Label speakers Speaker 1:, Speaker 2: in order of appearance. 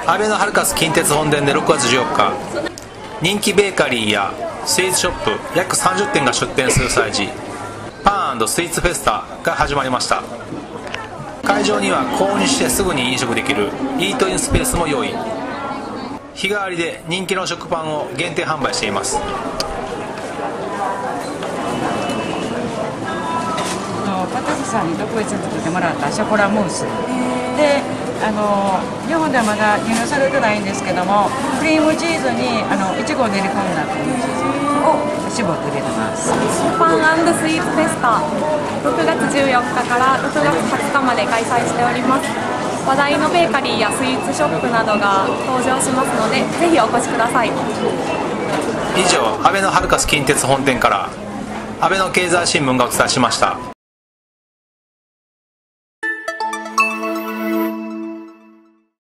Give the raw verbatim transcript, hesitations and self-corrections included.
Speaker 1: アベノハルカス近鉄本店でろくがつじゅうよっか、人気ベーカリーやスイーツショップ約さんじゅってんが出店する催事、パン&スイーツフェスタが始まりました。会場には購入してすぐに飲食できるイートインスペースも用意。日替わりで人気の食パンを限定販売しています。
Speaker 2: パティスさんに特別に作ってもらったショコラムースで、あの日本ではまだ輸入されてないんですけども、クリームチーズにあのいちごを練り込んだクリームチーズを絞って入れてます。
Speaker 3: パン&スイーツフェスタろくがつじゅうよっかからろくがつはつかまで開催しております。話題のベーカリーやスイーツショップなどが登場しますので、ぜひお越しください。
Speaker 1: 以上、アベノハルカス近鉄本店から阿部の経済新聞がお伝えしました。